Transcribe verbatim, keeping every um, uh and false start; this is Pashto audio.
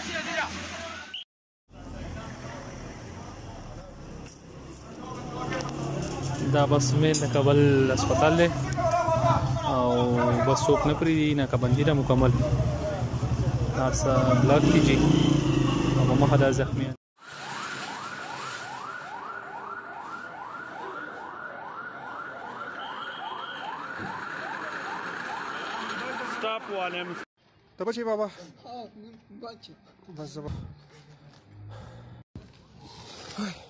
دا بس مې د کابل هسپتال دی او بس څوک نه پرېږدي ناکابندي ده مکمل هر څه بلاک کیږي او په مخه دا زخمیان Stop one him. ته بچې بابا ها بچ بس زه به